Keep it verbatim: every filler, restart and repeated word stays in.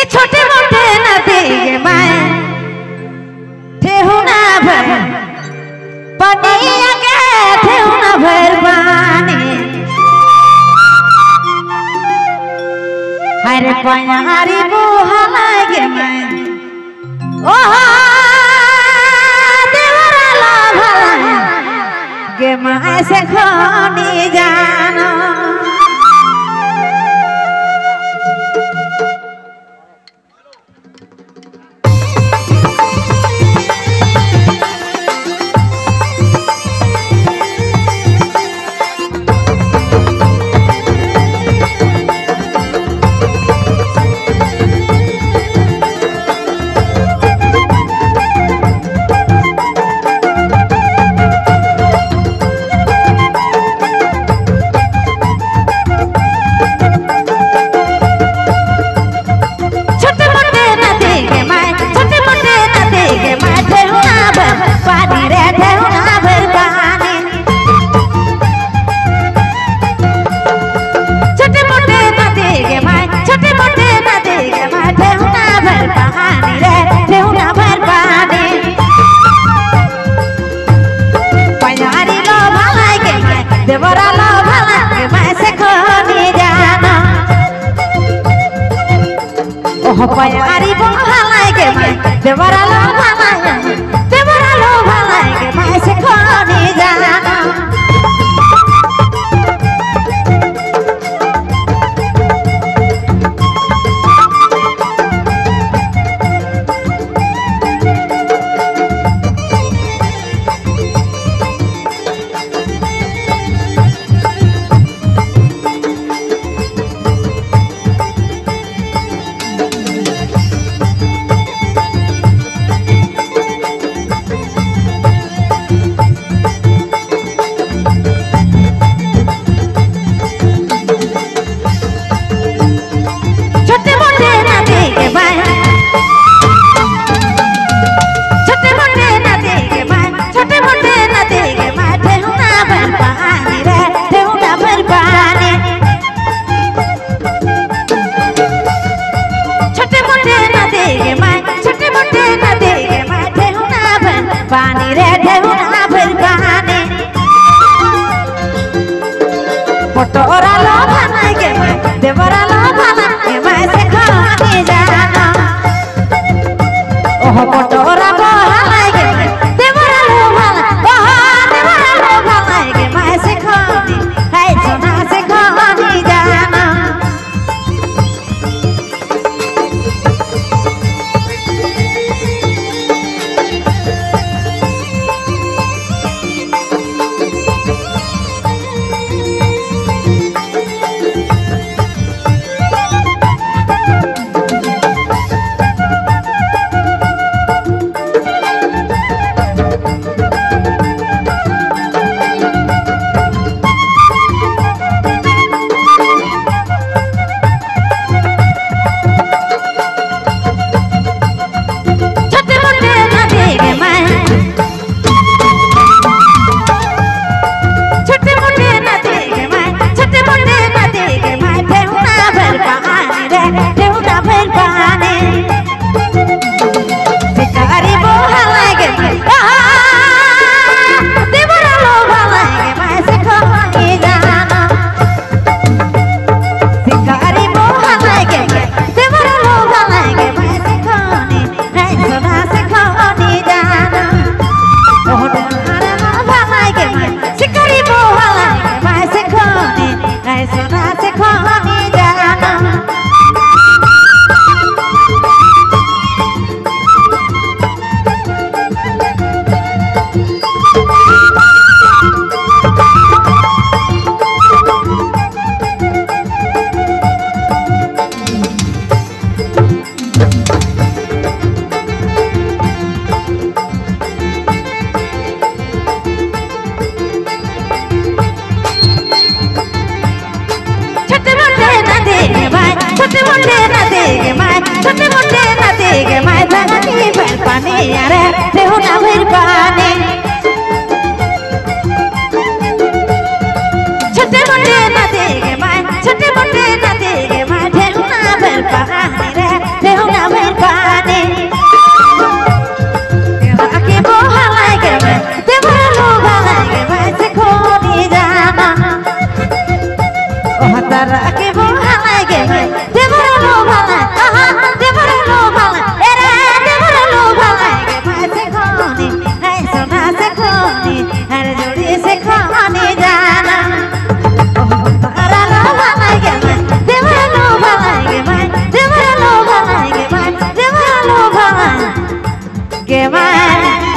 छोटे मोटे नदी के मैं ठेहुना भर पानी के ठेहुना भर पानी हरे पयारी बुहा लागे मैं ओ देवरा लाभा गे मैं से खोनी जानो देवरा लाभा लागे मैं से खोनी जानो ओह पयारी बुहा लागे मैं देवरा लाभा लागे देवरा लाभा लागे मैं से खोनी जानो पानी रे ठेहुना भर पानी पटोरा लोभा लागे मैं देवरा लोभा लागे मैं से खोनी जानो ओह पटोरा लोभा लागे मैं देवरा लोभा लागे ओह देवरा लोभा लागे मैं से खोनी है सोना से खोनी जानो छोटे मोटे नदी के मैं छोटे मोटे नदी के मैं धरती पर पानी अरे ठेहुना भर पानी छोटे मोटे नदी के मैं छोटे मोटे नदी के मैं ठेहुना भर पानी रे ठेहुना गे मानी